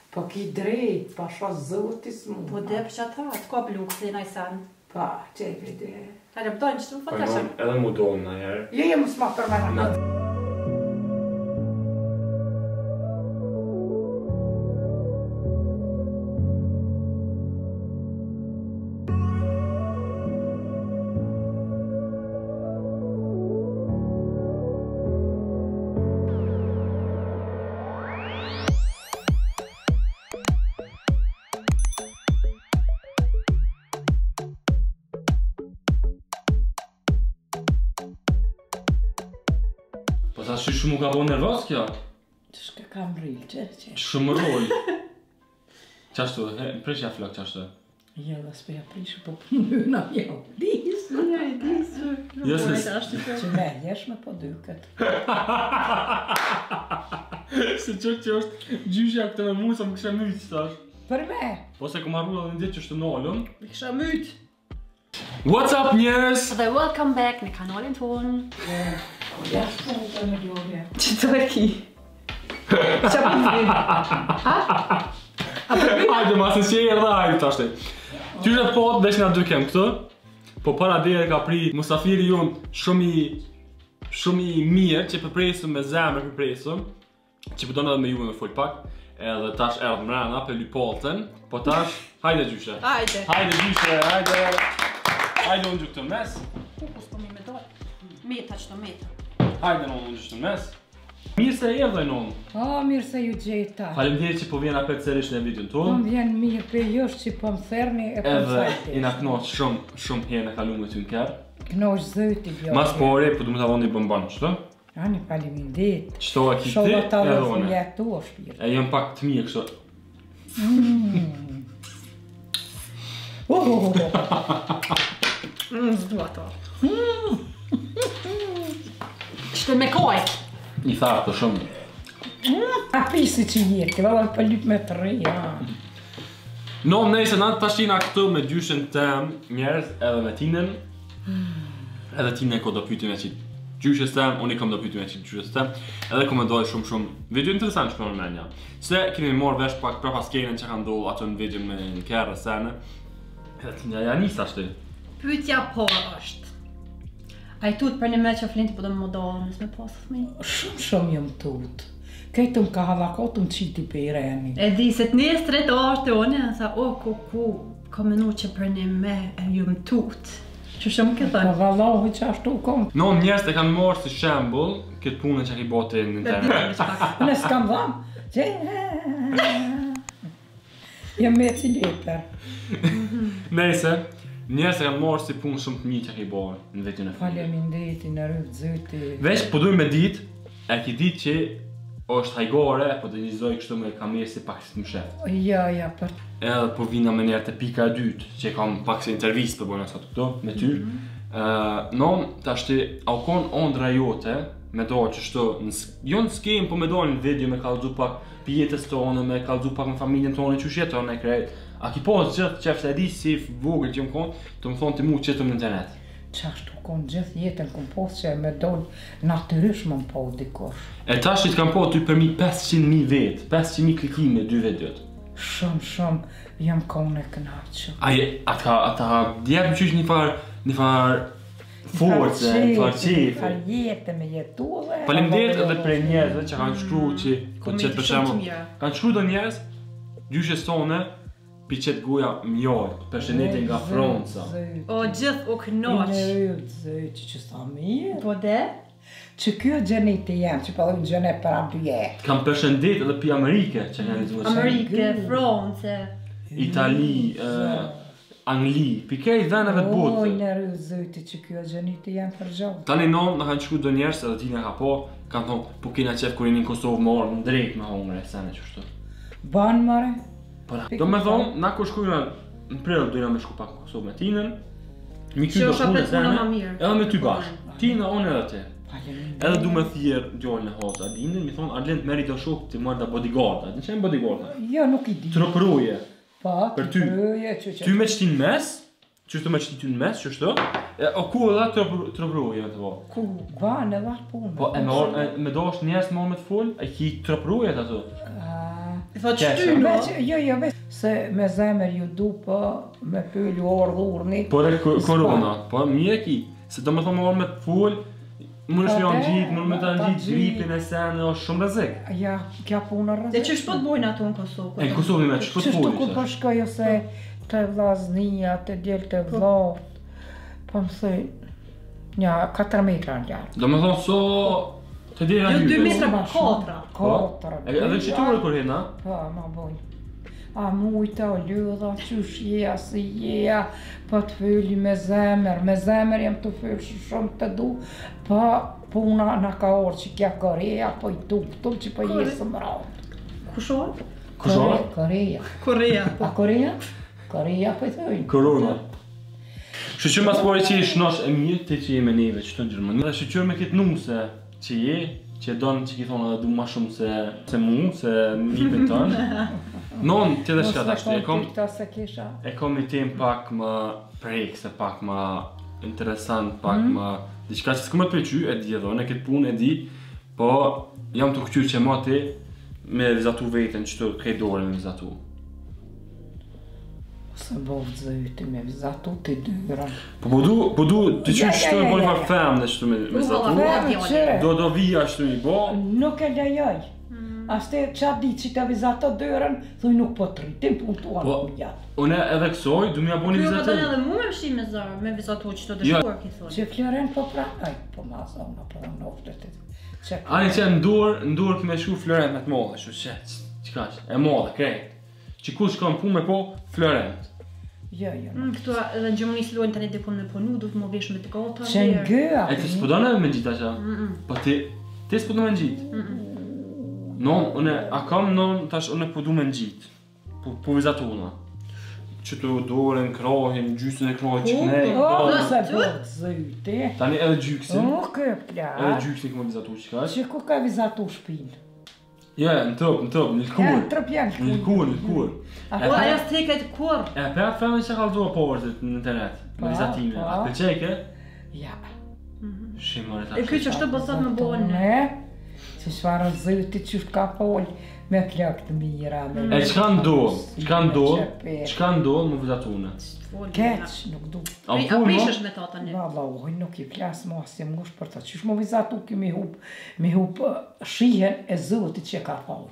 Po ki drejt, pasha zotis mu. Po dhe për që ata, të ka bluk të në i sen. Pa, që e vede. Hajde, pëdojnë që të më fatashëm. Edhe mu dojnë në herë. Je më s'ma përmena. Po ta shumë ka bo nervos kjo? Shka kam rrilë, që? Shumë rol. Qashtu, preshja flok qashtu. Jo, dhe s'peja prishë, po përmëna jo. Disë. Ja, i disë. Që me jesh me po dyket. Se që është gjyshja këtë me mu, sa më kësha mytë qëtash. Për me. Po se kom arru edhe në ditë që është nalën. Më kisha mytë. What's up njerës? Dhe welcome back në kanalin tonë. Ja, shkënë të në gjovje. Që të e ki? Qa për një? Ha? Hajde, ma se që e rrda hajde tashti. Tyre pot, veç nga dy kem këtë. Po para dhe ka pri musafiri jonë shumë i mirë që përpresëm me zemër përpresëm. Që përdojnë edhe me juve me full pak. Edhe tash erdhë mrena për lypolten. Po tash, hajde gjyshe. Hajde. Hajde gjyshe, hajde. Hajde unë gjykë të mes. Po s'po mi me dojë. Meta që të meta. Hajde në unë gjykë të mes. Mirë se e dhe nënë. O, mirë se ju gjeta. Faleminderit që po vjen apet sërish në videon Po tonë. më vjen mirë për josh që po më therni e po më Edhe sajti. i na knoq shumë herë në kalu me ty në kërë. Knoq zëti gjovje. Mas pore, po du me të avonë një bëmban, qëto? Ani faleminderit. Qëto e ki ti Shola ta edhe dhe one. jetu o shpirë. E jëm pak të mirë kështu. Zdua to. Qëtë me koj. I tharë të shumë. A pisi që jeti, valla për lyp me të reja. No, nejse, na të tashina këtu me gjyshen tem njerës edhe me tinen. Edhe tine ko do pyetje me qitë gjyshes tem, unë i kom do pyetje me qitë gjyshes tem. Edhe komendoj shumë video interesant që për menja. Se kemi morë vesh pak pra paskejnë që ka ndohë ato në video me në kërë e sene. Edhe tine ja njës ashtë. Pyetja po është. A i tut për një me që flinti po do më dohë nësë me pasë fëmi? Shumë jëmë tut. Këtë më ka havakot më qiti për i reni. E di se të një stret është e one, sa o ku ka menu që për një me e jëmë tut. Që shumë këtë Po thënë? vallohi që ashtu kom. No, njerës të kanë morë si shembull këtë punën që ki bote në internet. Në s'kam dhamë. Që... Jëm me cilipër. Nejse, njerës të kanë morë si punë shumë të një që ki borë në vetën e fillit. Faleminderit në rrëvë zëti. Vesh po dujmë me dit, e ki dit që është hajgore, po të njëzoj kështu me kamerë si pak si të më shef. Ja, për... Edhe po vina me njerë të pika e dytë, që kam pak si intervjist për bojnë asat këto, me ty. Non, të ashti, au kon ondra jote, me do që shtu, jo në skem, po me do në video me kalëzu pak pjetës tonë, me kalëzu pak në familjen tonë, që shjeton e krejt. A ki posë gjithë qef se di si vogël që më konë, të më thonë të mu qëtëm në internet. Qashtu kon gjithë jetën kom posë që me dollë natyrysh më po dikosh. E tash që t'kam po ty përmi 500.000 vetë, 500.000 klikime 2 videot. Shumë, jam kone kënaqë. Ata djepë qysh një farë force, një farë qefi. Një farë jetë me jetu dhe... Faleminderit edhe për njerëzve që kanë shkru që këtë për shembull. Kanë shkru do njerëz, gjyshes tone, pi qëtë goja mjojt, përshëndetje nga Franca. O gjithë u kënoq. Në rrëvë zëti që sta mirë. Po de? Që kjo gjenit e jenë, që pa dojnë gjenet për abdu jetë. Kam përshëndet edhe pi Amerike që kanë izvuar. Amerike, France. Itali, Angli, pi kej dheneve të botë. Oj, në rrëvë zëti që kjo gjenit e jenë për gjohë. Tani non, në kanë shkru do njerëz edhe ti nga ka po, kanë thonë, po kina qef kur jeni në Kosovë më orë në drejt me hongre, sene që shtu. Banë mare? Do me thonë, na kur shkujna në prill dojna me shku pak në Kosovë me tinën. Mi Që është apet puna ma mirë. Edhe me ty bashkë. Tina, unë edhe te. Edhe du me thjerë djallë në hosë Adlindin, mi thonë Adlind meri të shukë të marrë da bodyguarda. Në qenë bodyguarda? Jo, nuk i di. Tropëruje. Pa, për ty. Ty me qëti në mes, qështu me qëti ty në mes, qështu? O ku edhe tropëruje me të bo? Ku? Banë edhe atë punë. Po, me do është njerës me orë me të full, e ki tropëruje të ato? Thot shtyno. Jo, se me zemër ju du, po me pyll ju urdhurni. Por e korona, po mjeki, se do me thonë orë me full, mund është janë gjitë, mund me të në gjitë gripin e senë, është shumë rrezik. Ja, kja punë rrezik. Dhe që shpët bojnë ato në Kosovë? E në Kosovë me që shpët Qështu ku fulli, po shkoj ose të vllaznia, të djelë të vllot, po më thëj, nja 4 metra në gjarë. do me thonë so të dira Jo, 2 hype. metra po 4. Edhe qëtore kur hena? Po, ma bojnë. A mujta, o ljudha, qysh jeja, si jeja, po të fylli me zemër jem të fyllë shumë të du, po puna në ka orë që kja Korea, po i tuktum që po jesë më rautë. Kushon? Kushon? Korea. Korea. A Korea? Korea po i thëjnë. Korona. Shqyqyr mas pori që i shnosh e mirë, ti që je me neve qëto në Gjermani. Dhe shqyqyr me këtë nuse që je, që e donë që ki thonë edhe du ma shumë se mu, se nipin tënë. Non, të dhe shka tashti, e kom një tem pak më prekse, pak më interesant, pak më... Diqka që s'ku me pëqy, e di edhe, në këtë punë e di, po jam të këqyr që ma ti me vizatu vetën qëto kej dore me vizatu. Se bovë zëjti me vizatu të dyran. Po du, të qyr qëto e bojnë farë femë dhe qëto me vizatu. Do vija qëto i bo. Nuk e lejoj. Aste qatë ditë që të vizato dërën, thuj nuk po të rritim punë tuan në gjatë. Une edhe kësoj, du mja bo një Kjo ka vizatu. të edhe mu me mshi me zarë, me vizatu që të dëshuar ki thonë. Që Floren po pranoj, po ma zonë, po në oftet e të. Ani që ndur këme shku Florent me të modhe, shu qëtë, që ka që, e modhe, krejt. Që ku shkon punë me po, Florent. Jo. Këtu edhe në Gjermani si lojnë tani dhe punë me punu, du të më vesh me të gata. Që në gëa. E ti s'po do në me gjitë asha? Po ti s'po do me gjitë? Non, a kam non, tash une po du me gjitë. Po vizatu una. Që të doren, krohin, gjysën e krohin që kënej. O, se bovë zëjti. Tani edhe gjyksin. O, këp Edhe plak. gjyksin këmë vizatu që ka. Që ku ka vizatu shpinë? Ja, në tëp, një lëkur. Në trëp janë Një lëkur. Po, ajo s'teket kur. E për femën që ka lëzohë povërtit në internet, me vizatime. A pëlqejke? Ja. Shimore ta. E kjo që është të bësat me bojnë. Ne, që shfarë zëjti që ka folë me plak të mira. E qka ndodh më vizatune? Keq, nuk du. A prishesh me ta tani? Valla, oj, nuk i flasë ma asje ngush për ta. Qysh më vizatu ki mi hup shihen e zëtit që ka folë.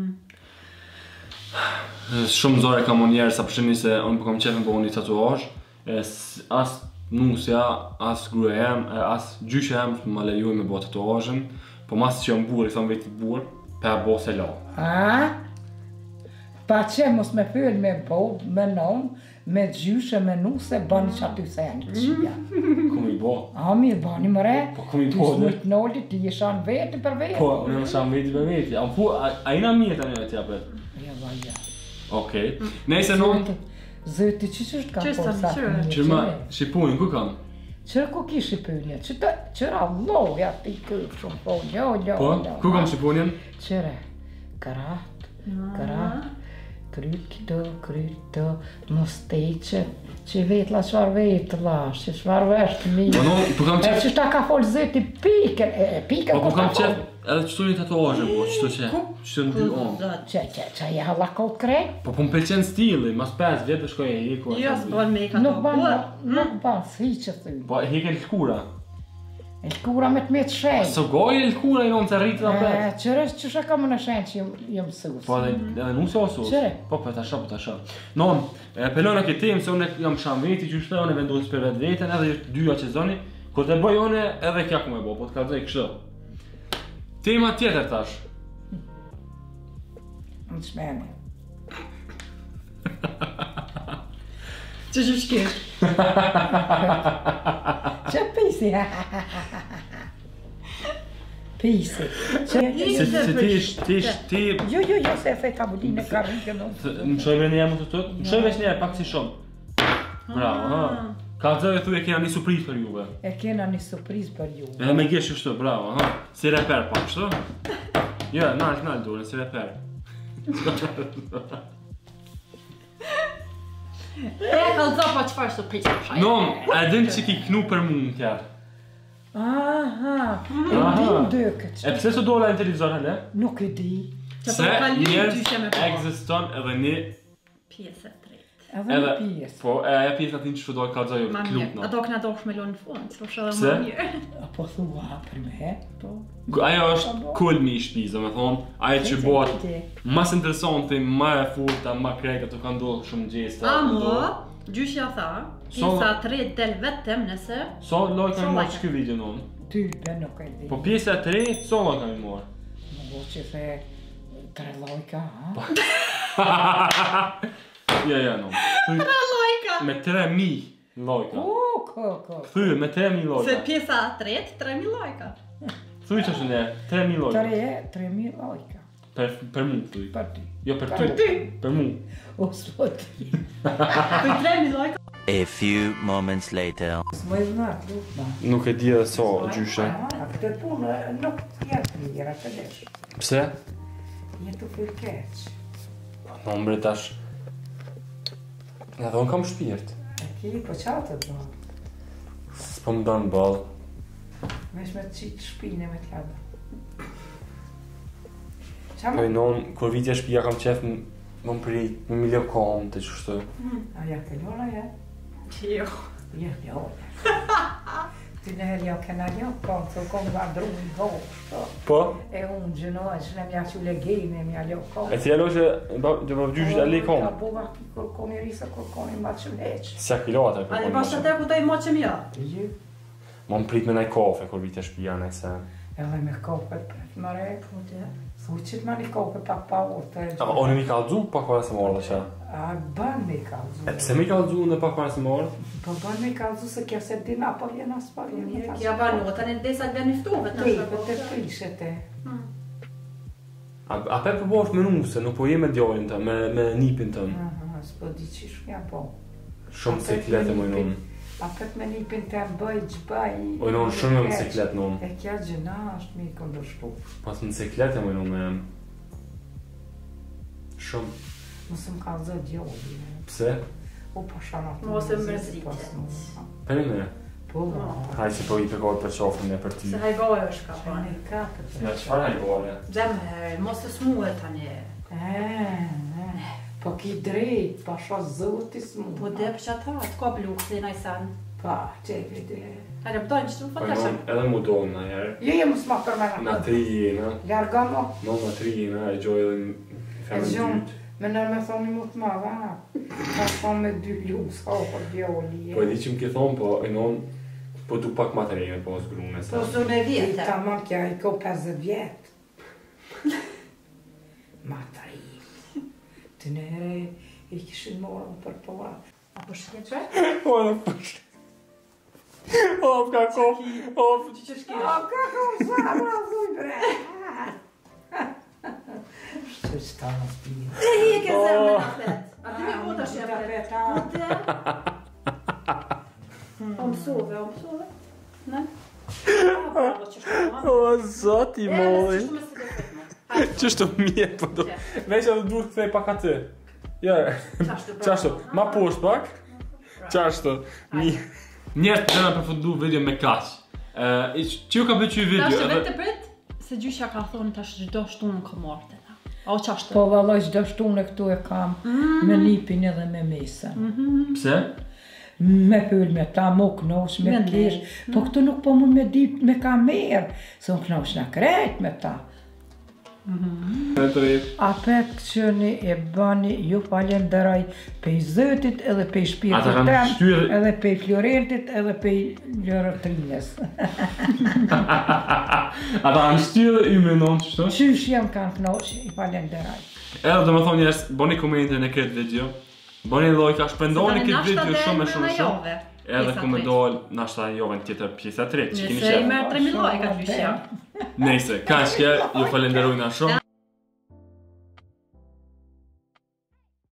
Shumë zore kam unë njerë, sa përshimi se unë po kam qef me po unë një tatuazh. As nusja, as gruja jem, as gjyshe jem më lejuj me bo tatuazhin. Po mas që jam burë, i thonë vetit burë, pe bo se la. A? Pa që mos me pyll me bo, me non, me gjyshe, me nuse, bani që aty se janë qia. Kum i bo? A, mirë, bani më re. Po kum i Ty bo dhe? s'mujt nolli, ti jeshan veti për veti. Po, unë më shanë veti për veti. A ina mirë të një e tja për? Ja, vaja. Okej. Nejse non, Zëti, që është ka Qështë po sa qërë? qërma, Shqipunin, ku kam? Qërë ku kishi pëllje? Qëra loja ti kërë shumë po, jo. Po, ku kam Shqipunin? Qëre, karat, krytë, mosteqet, që vetla qëfar vetla, që qëfar veshtë mirë. Po, no, po kam E qef... që ta ka folë zëti piken, piken Po, kam qef edhe qëto një tatuazhe, po, qëto që në dy onë. Që e halakot krej? Po, më pëlqen stili, mas 5 vjetë shkoj e heku. Jo, s'ban me i ka Nuk ban, kur. nuk ban, si që thuj. Po, e heken lëkura. E lkura me të metë shenjë. So goj e lëkura i non të rritë dhe për. Qërës që shë ka më në shenjë që jëmë mësus. Po, edhe nusë osus. Qëre? Po, po, tasha. Non, pelona këtë temë, se unë jam shanë veti që shtë, unë vendosë për vetë vetën, edhe dyja që zoni, kur të bëj unë edhe kja ku me bo, po të kalzoj kështë. Tema tjetër tash. Në shmeni. Që shkesh? Që pisi? Pisi. Se ti... Jo, se e fej tabulinë e karrike në. Më shojve një jemë të tëtë? Më shojve një pak si shumë. Bravo, ha. Kalzoj e thuj e kena një surprizë për juve. E kena një surprizë për ju. Edhe me gjesh kështu, bravo, ha. Si reper pak, kështu? Jo, nalë durën, si reper. E ka lëza pa qëfar surprizë për shaj. Non, e din që ki knu për mund tjerë. Aha, e din dëkët. E pse së dola në televizor, hele? Nuk e di. Se njerës ekziston edhe një pjesë e tretë. Edhe një pjesë. Po, aja pjesë atin që do kalzoj jo Ma mirë, klupna. ato këna dosh me lonë në fund, s'po shë Pse? edhe më mirë. Po thua për me, po. Aja është kulmi i shtëpisë, me thonë, aja që bëhet mas interesante, ma e furta, ma krejta, të ka ndodhur shumë gjesta. Amo, gjyshja tha, pjesa e tretë del vetëm nëse... So lojka mi morë që këtë video nënë? Type nuk e di. Po pjesa e tretë, so lojka mi morë? Më bo që the 3 lojka, ha? Ja, nënë. 3 lojka! Me 3.000 lojka. Ko. Thyë, me 3.000 Se lojka. pjesa e tretë, 3.000 lojka. Thuj që është ne, 3.000 lojka. 3.000 lojka. Per mu, thuj. Për ty. Jo, per Për ty. Per mu. O, s'po ti. Për 3.000 lojka. A few moments later. S'mo e znat, lukma. Nuk e di edhe so, gjyshe. Këtë punë nuk jetë mirë, të lesh. Pse? Jetu për keq. Në mbre tash... Nga dhe unë kam shpirt. E ki, po qatë të do. S'po më donë ball. Vesh me të qitë shpine me t'lada. Po i non, kur vitja shpia kam qef më prit, më milio kom të qështu. A ja ke lona, ja? Jo. Ja, Ty në herë ja kena jo, kom të kom nga dru i hoshtë. Po? E unë gjënoj, që ne mja që legejme, mja ljo kom. E ti alo që do më gjyshit e le kom? Ka buva ki kur kom i risa, kur kom i ma që leq. Sa kilota A dhe pas të te ku të i moqëm ja? Ju, Më prit me naj kafe kur vitja shpia në sen. edhe me kopet për të mare. Po të. Thuqit ma një kopet pak pa urte. O në mi kalzu pak para se morë dhe që? A ban me kalzu. E pse mi kalzu në pak para se morë? Po ban me kalzu se kja se din apo vjen as pa vjen. Mirë, kja banota në desa të vjen iftuve të Ty, po të prishet e. A pe po bosh me nuse, nuk po je me djallin të, me nipin të. Aha, s'po di qish mja po. Shumë ciklete më nënë. A pet me nipin të bëj gjbaj. O nënë shumë me ciklet nënë. E kja gjëna është mi këndështu. Pas në ciklete më nënë me... Shumë. Mësë më kalzë djolli. Pse? U po shanat. Mos e mërzitet. Peri me? Po, Haj që po i përkohet për qofën e për ty. Se hajgoj është ka po pa. në katët. Ja, qëfar hajgore? Zemë, mos të smuhe tani. Po ki drejt, pa sha zoti s'mu. Po dhe për që ata, të ka blukë dhe naj sen. Pa, qefi dhe. Hajde pëtojnë që të më Po fatashëm. nënë edhe mu donë në herë. Je më s'ma përmena. Na tri jena. Larga mo. No, na tri jena, e gjoj edhe në E femën gjon, dytë. me nërë me thoni mu të ma dha. Ka thonë me 2 lukë, s'ka për djolli. Po e di që më ke thonë, po e nënë, po du pak ma të rejnë, po së grune Po sa. zone vjetë. Ta ma kja i ko 50 vjetë. Ma të rejnë. Të nere i kishin morën për pora. Apo shkje që? O, në përshë. O, ka kof, o, Që shkje? O, ka kom sa ma dhuj bre. Shtë që ta në spini. E hi ke zemë në afet. A ti me po të shqepet? Po të? O mësove, o mësove? Ne? Bravo, që shtu ma. o, zoti E, moj. që shtu me së të fetme. Hajde. Qështu mjetë, po do. Veç edhe duhet këthej pak aty. Ja, Qashtu, qashtu, ma poshtë pak. Qashtu, mi. Njerët të në përfundu video me kaq. Që ju ka bëj që video? Tash të vetë të prit, se gjyshja ka thonë tash gjdo shtu në komorte. A o qashtu? Po valloj çdo shtune këtu e kam me nipin edhe me mesën. Pse? Me pyll me ta, mo knosh, me Me kish. Po këtu nuk po mu me dip me kamerë, se unë knosh në krejt me ta. Në të rejtë. A pek që një e bani, ju falenderoj pej zëtit edhe pej Ata shpirtit kanë tem, shtyr- edhe pej Florentit edhe pej Lërëtrines. Ata kanë shtyrë i me nënë qështu? Qysh jam kanë knosh, i falenderoj. Edhe dhe më thonë njerës, boni komente në këtë video. Boni lojka, shpendoni këtë video shumë e shumë. Edhe ku me dojnë, nashta jove në tjetër pjesa 3, që kini Nëse i qefë. merë 3.000 lojka gjyshja. Nejse, ka shke, ju falenderojna shumë.